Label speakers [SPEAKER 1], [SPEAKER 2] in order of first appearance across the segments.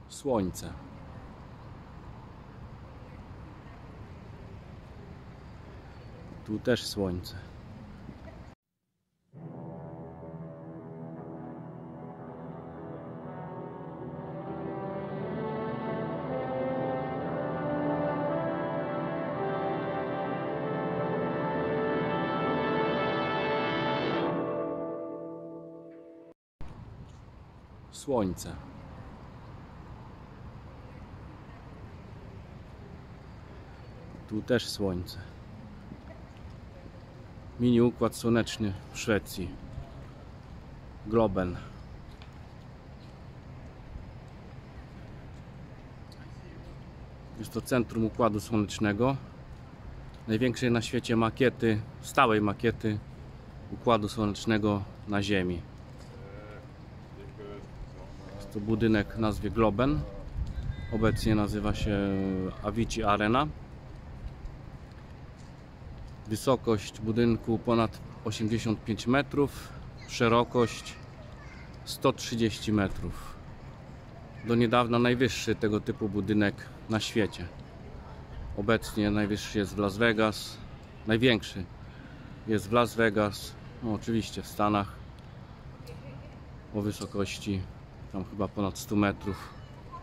[SPEAKER 1] Słońce. Tu też słońce. Słońce. Tu też słońce. Mini układ słoneczny w Szwecji. Globen. Jest to centrum układu słonecznego. Największej na świecie makiety, stałej makiety układu słonecznego na Ziemi. Jest to budynek o nazwie Globen. Obecnie nazywa się Avicii Arena. Wysokość budynku ponad 85 metrów, szerokość 130 metrów. Do niedawna najwyższy tego typu budynek na świecie. Obecnie najwyższy jest w Las Vegas, największy jest w Las Vegas, no oczywiście w Stanach, o wysokości tam chyba ponad 100 metrów.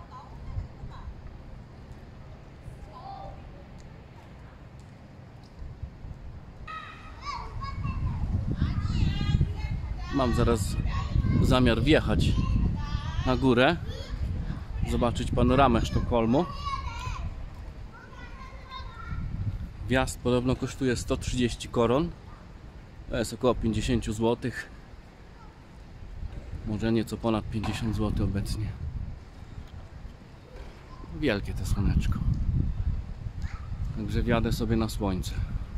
[SPEAKER 1] Mam zaraz zamiar wjechać na górę, zobaczyć panoramę Sztokholmu. Wjazd podobno kosztuje 130 koron. To jest około 50 zł. Może nieco ponad 50 zł obecnie. Wielkie to słoneczko. Także wjadę sobie na słońce.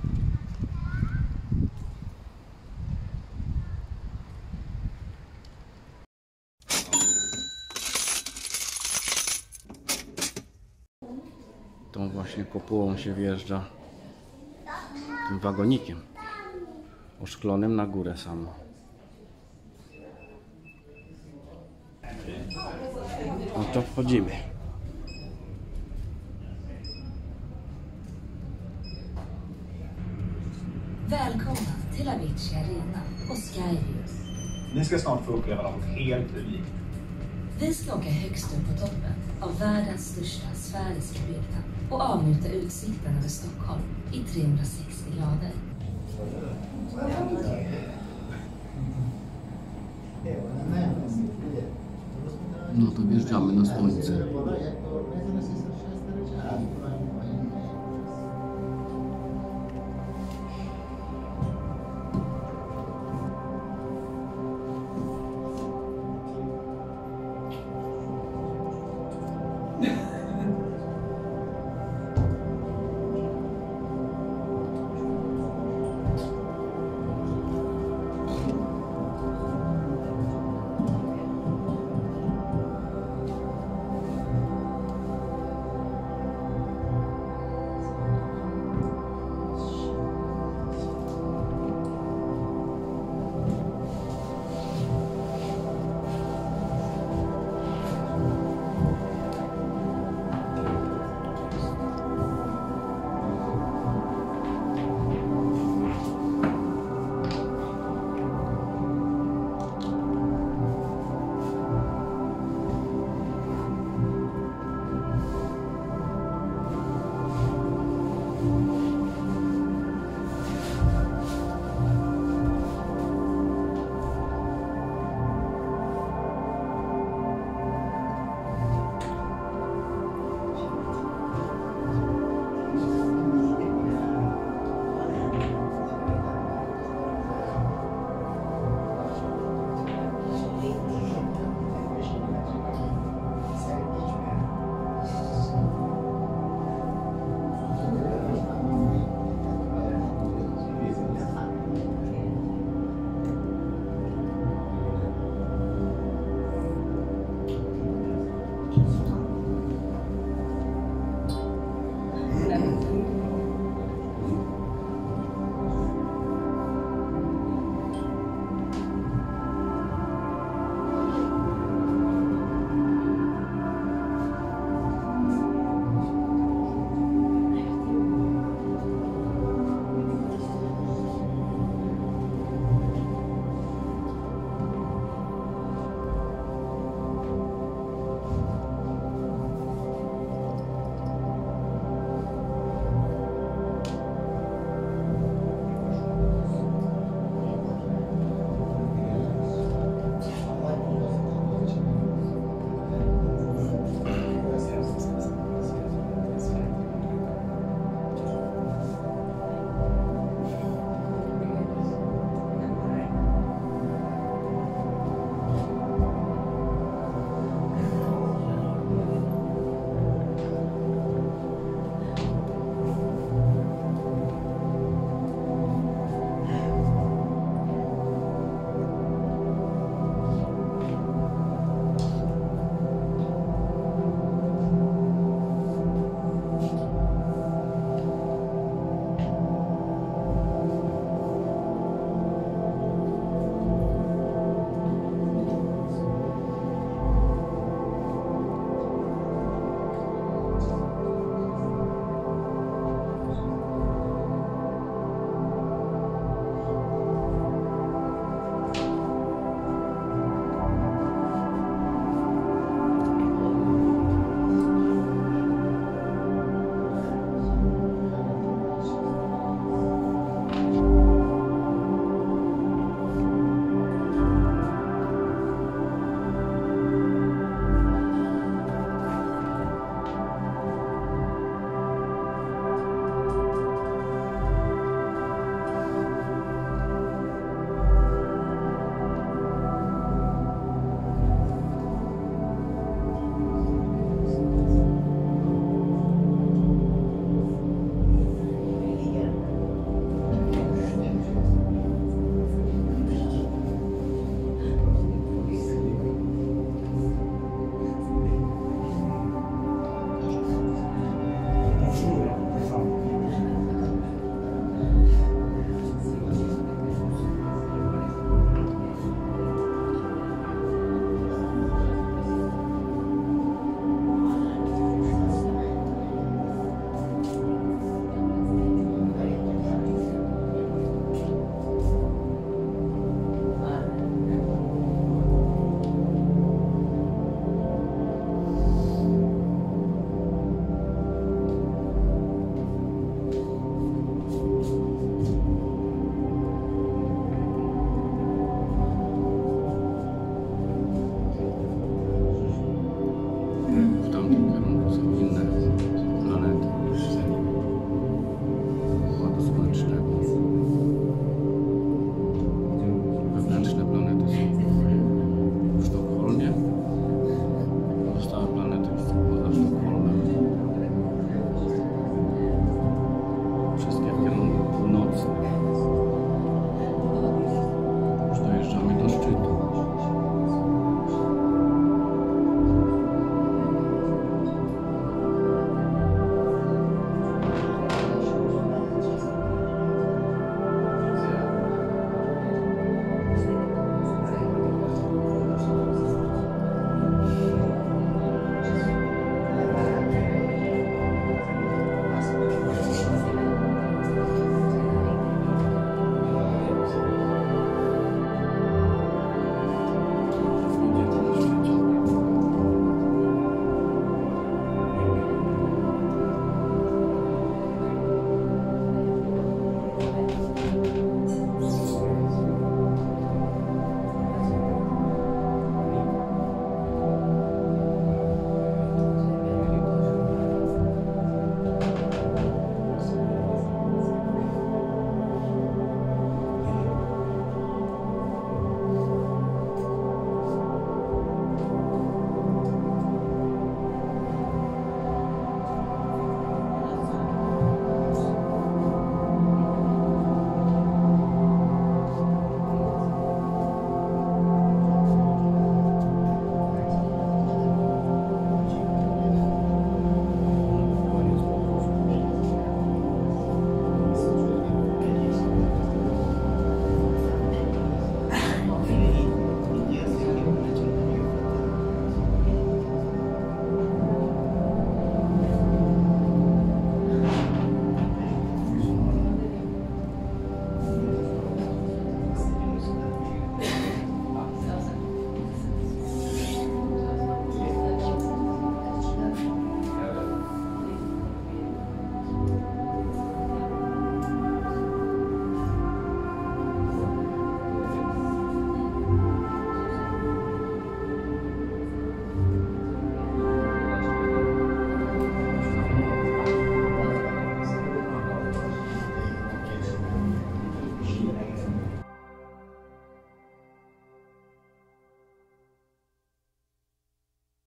[SPEAKER 1] Tą właśnie kopułą się wjeżdża, tym wagonikiem oszklonym na górę samo. No to wchodzimy.
[SPEAKER 2] Välkomna till Avicii Arena och Skyviews.
[SPEAKER 3] Ni ska snart få uppleva något helt unikt.
[SPEAKER 2] Vi ska åka högst upp på toppen av världens största sfäriska byggnad och avnjuta utsikten över Stockholm i 360 grader.
[SPEAKER 1] No to wjeżdżamy na słońce.